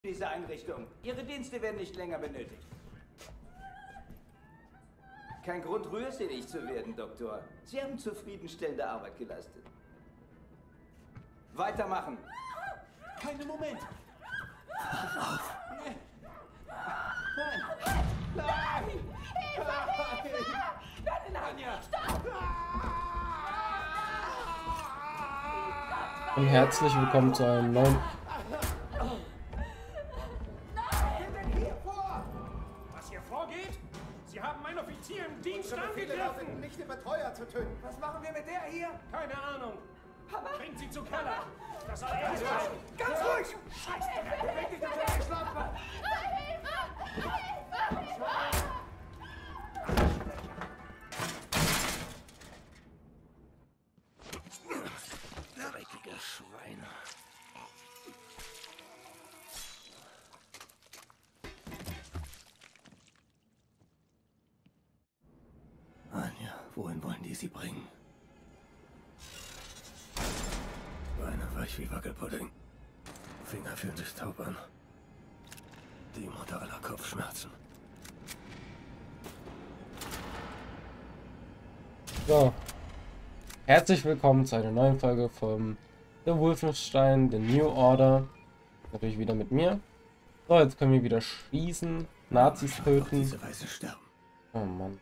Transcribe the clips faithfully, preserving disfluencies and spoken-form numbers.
Diese Einrichtung. Ihre Dienste werden nicht länger benötigt. Kein Grund, rührselig zu werden, Doktor. Sie haben zufriedenstellende Arbeit geleistet. Weitermachen. Keinen Moment. Auf. Nein. Nein. Nein. Anja. Und herzlich willkommen zu einem neuen... Offizier im Dienst angegriffen! Nicht den Betreuer zu töten. Was machen wir mit der hier? Keine Ahnung. Papa? Bringt sie zu Keller. Das soll er sein. Ganz ruhig! Scheiße! Beweg dich, dass er geschlafen hat! Dreckige Schweine. Anja, wohin wollen die sie bringen? Beine weich wie Wackelpudding. Finger fühlen sich taub an. Die Mutter aller Kopfschmerzen. So. Herzlich willkommen zu einer neuen Folge vom The Wolfenstein, The New Order. Natürlich wieder mit mir. So, jetzt können wir wieder schießen, Nazis töten. Diese Weise sterben. Oh Mann.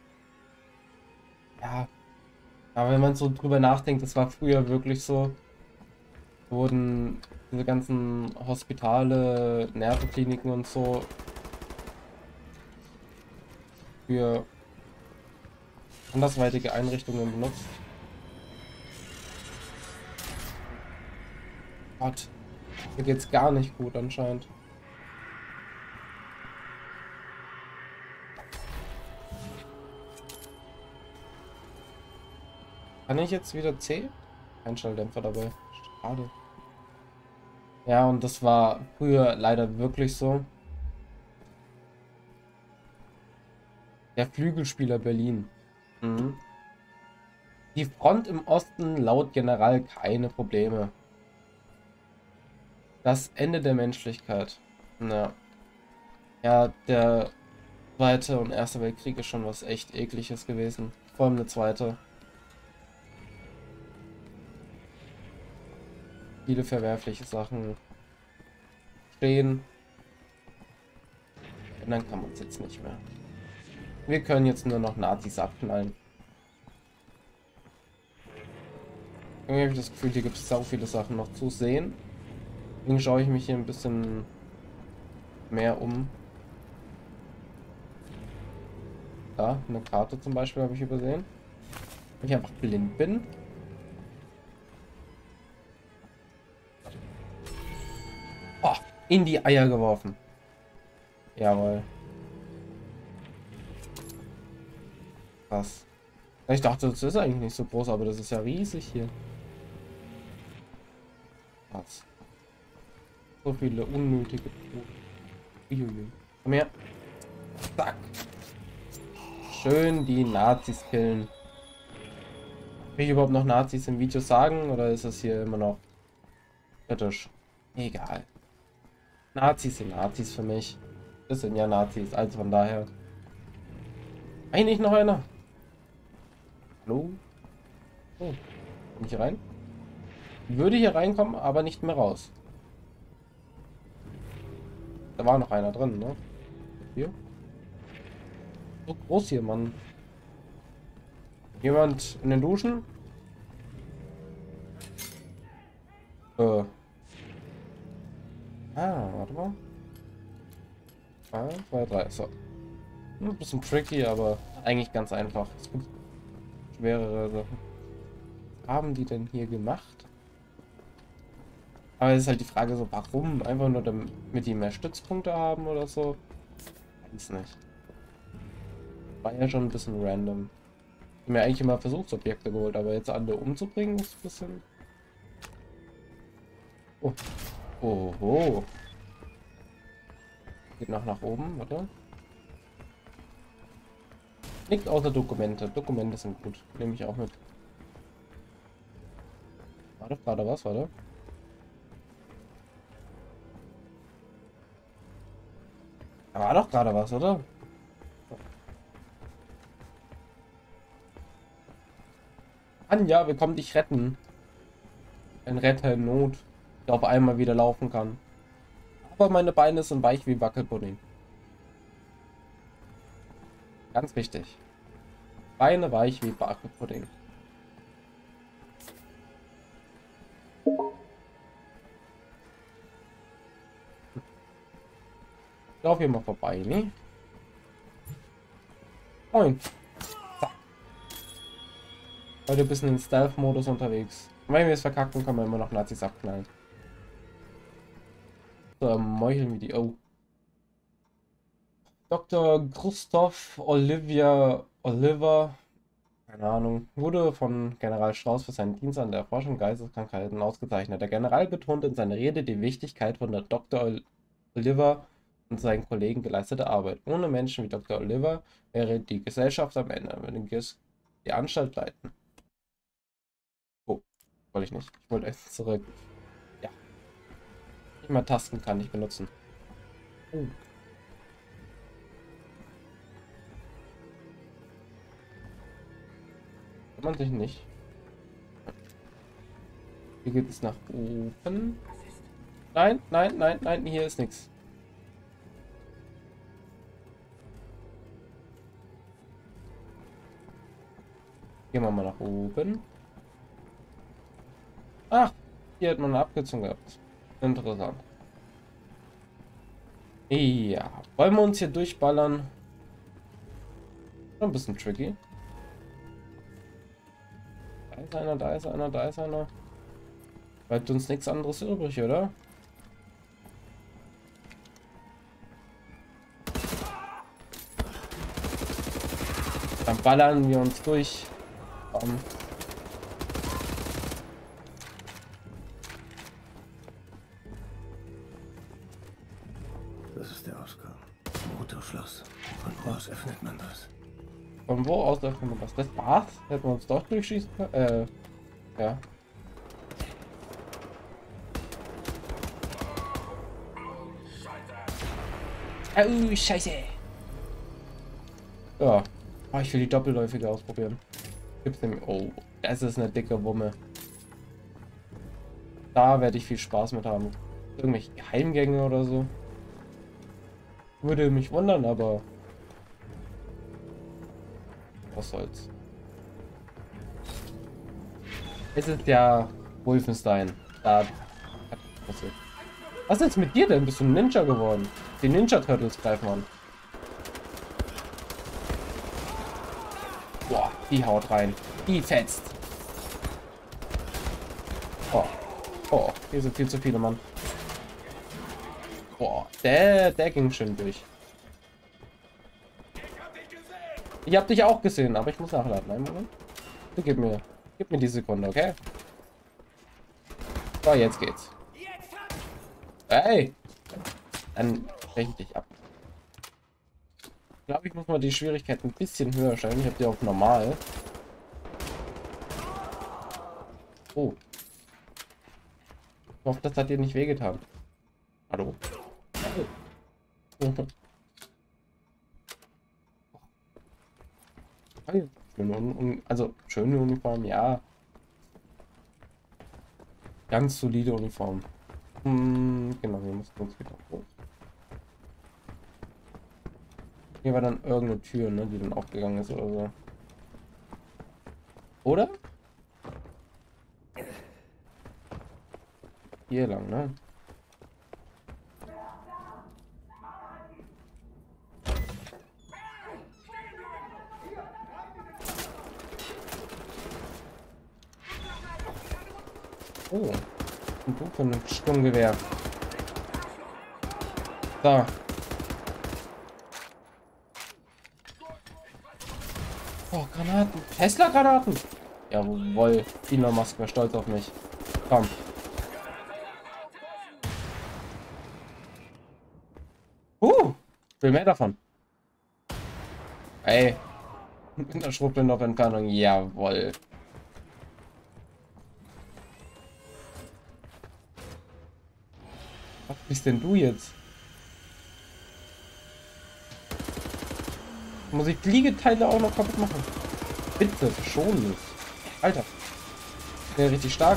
Ja, aber wenn man so drüber nachdenkt, das war früher wirklich so, wurden diese ganzen Hospitale, Nervenkliniken und so für andersweitige Einrichtungen benutzt. Gott, mir geht's gar nicht gut anscheinend. Kann ich jetzt wieder C? Kein Schalldämpfer dabei. Schade. Ja, und das war früher leider wirklich so. Der Flügelspieler Berlin. Mhm. Die Front im Osten laut General keine Probleme. Das Ende der Menschlichkeit. Na. Ja, der Zweite und Erste Weltkrieg ist schon was echt Ekliges gewesen. Vor allem der Zweite. Viele verwerfliche Sachen stehen. Und dann kann man es jetzt nicht mehr. Wir können jetzt nur noch Nazis abknallen. Irgendwie habe ich das Gefühl, hier gibt es sau viele Sachen noch zu sehen. Deswegen schaue ich mich hier ein bisschen mehr um. Da, eine Karte zum Beispiel habe ich übersehen. Wenn ich einfach blind bin. Oh, in die Eier geworfen. Jawohl. Krass. Ich dachte, das ist eigentlich nicht so groß, aber das ist ja riesig hier. Krass. So viele unnötige Uiuiui. Komm her. Zack. Schön die Nazis killen. Will ich überhaupt noch Nazis im Video sagen oder ist es hier immer noch kritisch? Egal. Nazis sind Nazis für mich. Das sind ja Nazis, also von daher. Eigentlich noch einer. Hallo? Oh. Bin ich hier rein? Würde hier reinkommen, aber nicht mehr raus. Da war noch einer drin, ne? Hier? So groß hier, Mann. Jemand in den Duschen? Äh. Ah, warte mal. eins, zwei, drei, so. Ein bisschen tricky, aber eigentlich ganz einfach. Es gibt schwerere Sachen. Was haben die denn hier gemacht? Aber es ist halt die Frage so, warum? Einfach nur damit die mehr Stützpunkte haben oder so? Weiß nicht. War ja schon ein bisschen random. Ich habe mir eigentlich immer Versuchsobjekte geholt, aber jetzt alle umzubringen ist ein bisschen... Oh. Oho. Geht noch nach oben, warte. Nichts außer Dokumente. Dokumente sind gut. Nehme ich auch mit. War doch gerade was, warte. Da war doch gerade was, oder? Anja, wir kommen dich retten. Ein Retter in Not, der auf einmal wieder laufen kann. Aber meine Beine sind weich wie Wackelpudding. Ganz wichtig. Beine weich wie Wackelpudding. Ich laufe hier mal vorbei, ne? Moin. Zack. Heute ein bisschen in Stealth-Modus unterwegs. Und wenn wir es verkacken, können wir immer noch Nazis abknallen. So, meucheln wie die... Oh. Doktor Christoph Olivia Oliver, keine Ahnung, wurde von General Strauß für seinen Dienst an der Erforschung Geisteskrankheiten ausgezeichnet. Der General betonte in seiner Rede die Wichtigkeit von der Doktor Oliver und seinen Kollegen geleistete Arbeit. Ohne Menschen wie Doktor Oliver wäre die Gesellschaft am Ende, wenn die Anstalt leiten. Oh, wollte ich nicht. Ich wollte jetzt zurück. Ja. Nicht mal Tasten kann ich benutzen. Oh. Kann man sich nicht. Hier geht es nach oben. Nein, nein, nein, nein, hier ist nichts. Gehen wir mal nach oben. Ach, hier hat man eine Abkürzung gehabt. Interessant. Ja, wollen wir uns hier durchballern? Schon ein bisschen tricky. Da ist einer, da ist einer, da ist einer. Bleibt uns nichts anderes übrig, oder? Dann ballern wir uns durch. Um. Das ist der Ausgang. Motorschloss. Von wo aus öffnet man das? Von wo aus öffnet man das? Das war's? Hätten wir uns doch durchschießen können? Äh, ja. Oh, Scheiße. Ja. Oh, ich will die Doppelläufige ausprobieren. Gibt's dem. Oh, das ist eine dicke Wumme. Da werde ich viel Spaß mit haben. Irgendwelche Geheimgänge oder so. Würde mich wundern, aber was soll's. Es ist ja Wolfenstein. Da. Was ist jetzt mit dir denn? Bist du ein Ninja geworden? Die Ninja Turtles greifen an. Boah, die haut rein. Die fetzt. Oh. Oh, hier sind viel zu viele, Mann. Boah, der, der ging schön durch. Ich hab dich auch gesehen, aber ich muss nachladen. Einen Moment. Du gib mir, gib mir die Sekunde, okay? So, jetzt geht's. Hey! Dann breche ich dich ab. Ich glaube, ich muss mal die Schwierigkeit ein bisschen höher stellen. Ich habe die auf normal. Oh. Ich hoffe, das hat dir nicht wehgetan. Hallo. Schöne, also schöne Uniform, ja. Ganz solide Uniform. Hm, genau, wir müssen uns wieder hoch. Hier war dann irgendeine Tür, ne, die dann aufgegangen ist oder so. Oder? Hier lang, ne? Oh, ein Buch von einem Sturmgewehr. Da. Oh, Granaten. Tesla-Granaten. Jawohl. Elon Musk war stolz auf mich. Komm. Uh, will mehr davon. Ey. In der Schrotflinte auf Entfernung. Jawohl. Was bist denn du jetzt? Muss ich Liegeteile auch noch kaputt machen? Bitte, schon nicht. Alter. Ja, richtig stark.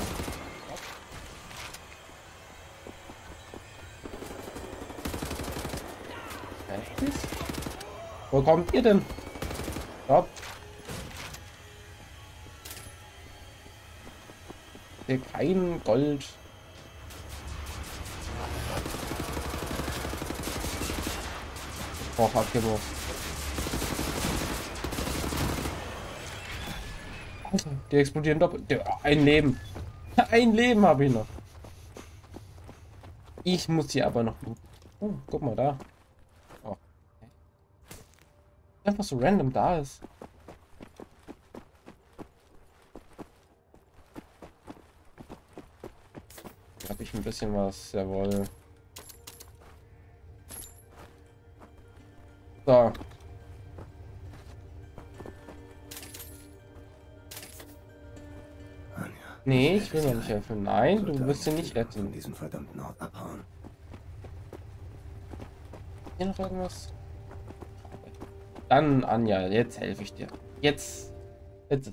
Wo kommt ihr denn? Stopp. Hier kein Gold. Ich brauche Akimo. Alter, die explodieren doppelt. Ein Leben. Ein Leben habe ich noch. Ich muss hier aber noch. Oh, guck mal da. Oh. Einfach so random da ist. Da habe ich ein bisschen was, jawohl. So. Nee, ich will noch nicht helfen. Nein, du wirst ihn nicht retten. Diesen verdammten Ort abhauen. Hier noch irgendwas? Dann, Anja, jetzt helfe ich dir. Jetzt. Jetzt.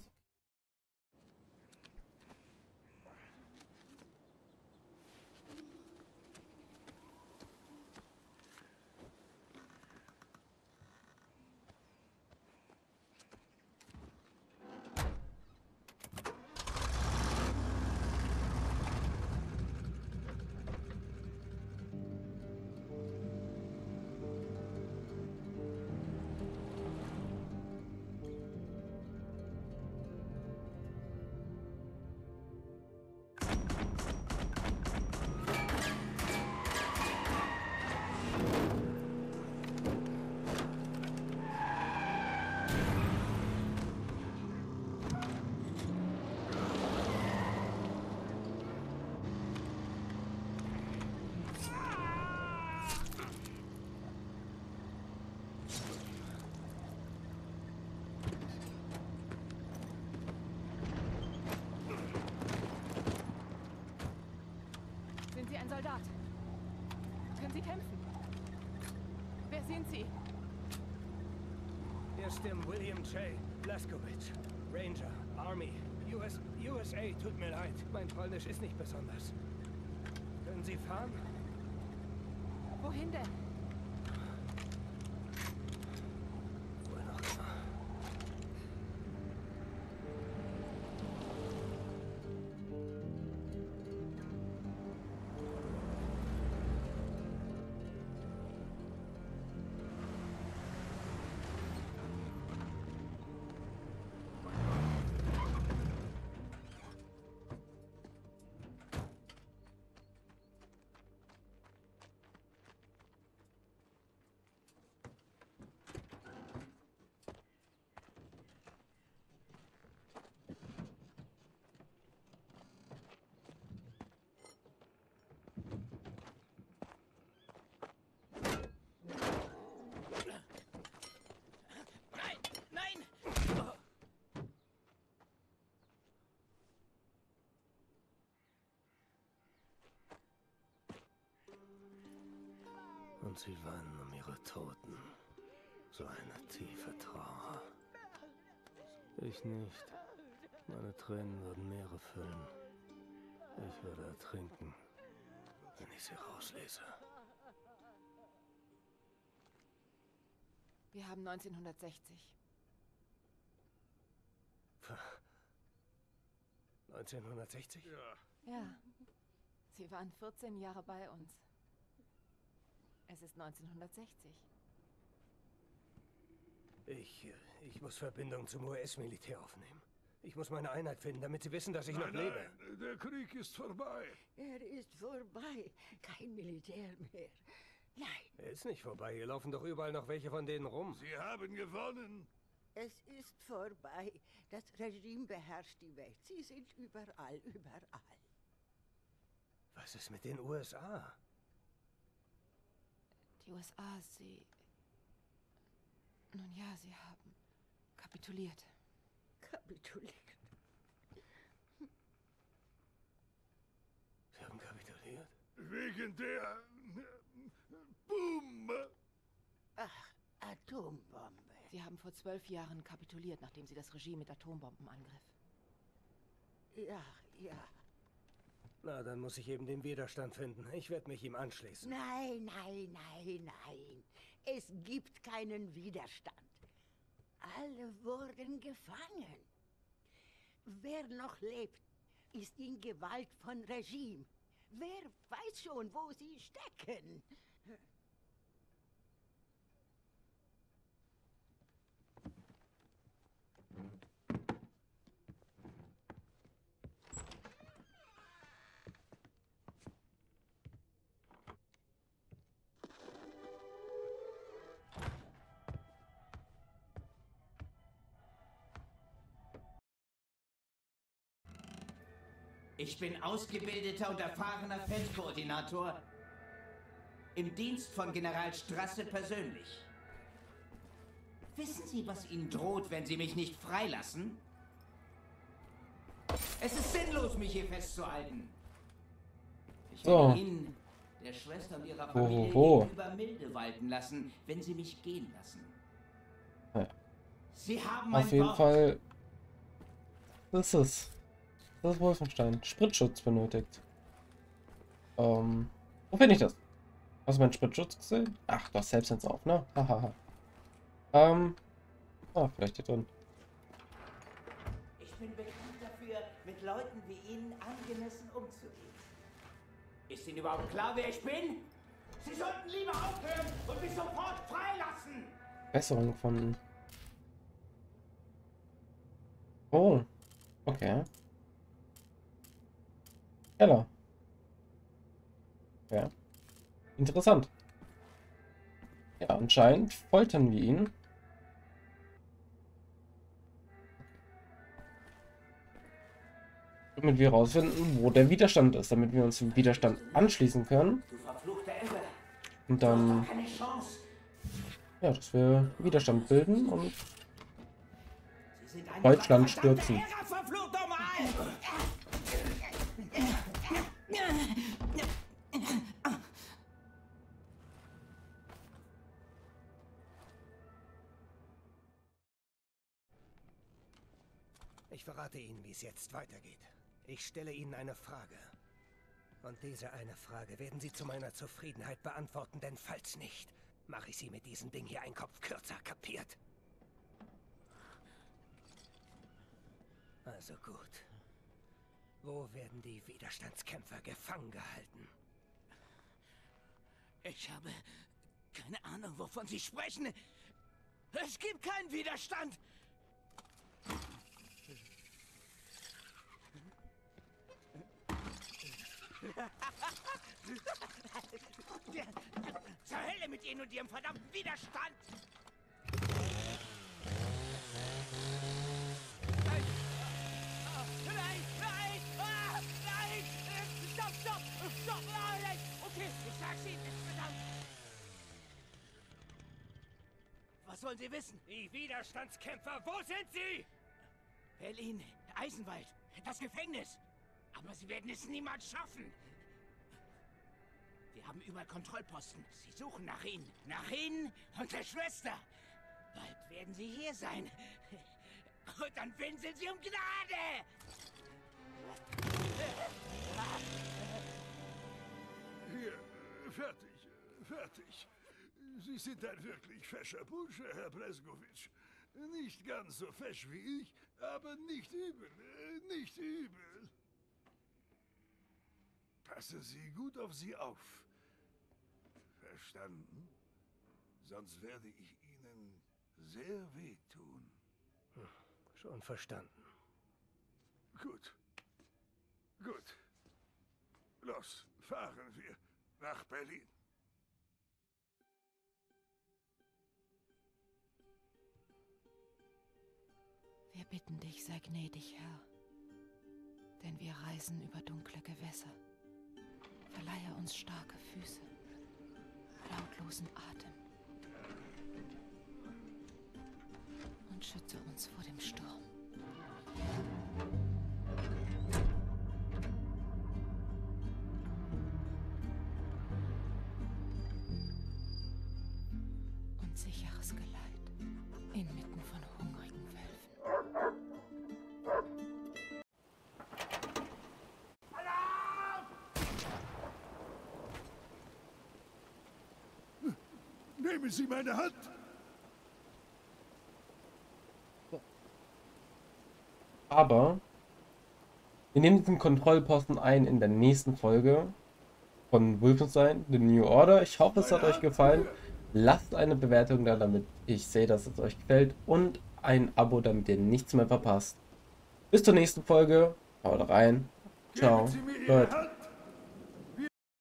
Sind Sie ein Soldat? Können Sie kämpfen? Wer sind Sie? Hier stimmt William J. Blaskowitz. Ranger, Army, U S, U S A. Tut mir leid, mein Polnisch ist nicht besonders. Können Sie fahren? Wohin denn? Wohl noch immer. Und sie weinen um ihre Toten. So eine tiefe Trauer. Ich nicht. Meine Tränen würden Meere füllen. Ich würde ertrinken, wenn ich sie rauslese. Wir haben neunzehnhundertsechzig. neunzehnhundertsechzig? Ja. Ja. Sie waren vierzehn Jahre bei uns. Es ist neunzehnhundertsechzig. Ich, ich muss Verbindung zum U S-Militär aufnehmen. Ich muss meine Einheit finden, damit sie wissen, dass ich Nein, noch lebe. nein, der Krieg ist vorbei. Er ist vorbei. Kein Militär mehr. Nein, Er ist nicht vorbei. Hier laufen doch überall noch welche von denen rum. Sie haben gewonnen. es ist vorbei. Das Regime beherrscht die Welt. Sie sind überall, überall. Was ist mit den U S A? Die U S A, sie... Nun ja, sie haben kapituliert. Kapituliert. Sie haben kapituliert? Wegen der Bombe. Ach, Atombombe. Sie haben vor zwölf Jahren kapituliert, nachdem sie das Regime mit Atombomben angriff. Ja, ja. Na, dann muss ich eben den Widerstand finden. Ich werde mich ihm anschließen. Nein, nein, nein, nein. Es gibt keinen Widerstand. Alle wurden gefangen. Wer noch lebt, ist in Gewalt von Regime. Wer weiß schon, wo sie stecken? Ich bin ausgebildeter und erfahrener Feldkoordinator im Dienst von General Strasse persönlich. Wissen Sie, was Ihnen droht, wenn Sie mich nicht freilassen? Es ist sinnlos, mich hier festzuhalten. Ich So. werde Ihnen, der Schwester und ihrer Familie Hohoho. gegenüber milde walten lassen, wenn Sie mich gehen lassen. Ja. Sie haben mein Auf jeden Wort. Fall. Das ist es. Das ist Wolfenstein. Spritschutz benötigt. Ähm. Wo finde ich das? Hast du meinen Spritschutz gesehen? Ach, du hast selbst jetzt auf, ne? Hahaha. ähm. Ah, vielleicht hier drin. Ich bin bekannt dafür, mit Leuten wie Ihnen angemessen umzugehen. Ist Ihnen überhaupt klar, wer ich bin? Sie sollten lieber aufhören und mich sofort freilassen! Besserung gefunden. Oh. Okay. Keller. Ja. Interessant. Ja, anscheinend foltern wir ihn. Damit wir herausfinden, wo der Widerstand ist, damit wir uns dem Widerstand anschließen können. Du verfluchter Irre! Und Du hast dann, doch keine Chance! ja, dass wir Widerstand bilden und Sie sind eine Deutschland verdammte stürzen. Irre, verflucht nochmal! Ich verrate Ihnen, wie es jetzt weitergeht. Ich stelle Ihnen eine Frage. Und diese eine Frage werden Sie zu meiner Zufriedenheit beantworten, denn falls nicht, mache ich Sie mit diesem Ding hier einen Kopf kürzer, kapiert? Also gut. Wo werden die Widerstandskämpfer gefangen gehalten? Ich habe keine Ahnung, wovon Sie sprechen. Es gibt keinen Widerstand. Zur Hölle mit Ihnen und Ihrem verdammten Widerstand! Nein! Ah, nein! Nein! Ah, nein! Äh, Stopp! Stopp! Stopp! Nein! Okay, ich sag's Ihnen, verdammt! Was wollen Sie wissen? Die Widerstandskämpfer, wo sind sie? Berlin, Eisenwald, das Gefängnis. Aber Sie werden es niemals schaffen. Wir haben überall Kontrollposten. Sie suchen nach Ihnen. Nach Ihnen und der Schwester. Bald werden Sie hier sein. Und dann winseln Sie um Gnade. Hier, fertig, fertig. Sie sind ein wirklich fescher Bursche, Herr Bleskowitsch. Nicht ganz so fesch wie ich, aber nicht übel, nicht übel. Passen Sie gut auf sie auf. Verstanden? Sonst werde ich Ihnen sehr wehtun. Hm, schon verstanden. Gut. Gut. Los, fahren wir nach Berlin. Wir bitten dich, sei gnädig, Herr. Denn wir reisen über dunkle Gewässer. Verleihe uns starke Füße, lautlosen Atem und schütze uns vor dem Sturm. Und sicheres Geleit. Inmitten von hungrigen Wölfen. Nehmen Sie meine Hand! Aber wir nehmen diesen Kontrollposten ein in der nächsten Folge von Wolfenstein The New Order. Ich hoffe, es hat euch gefallen. Lasst eine Bewertung da, damit ich sehe, dass es euch gefällt. Und ein Abo, damit ihr nichts mehr verpasst. Bis zur nächsten Folge. Haut rein. Ciao. Geben Sie mir Ihre Leute. Hand!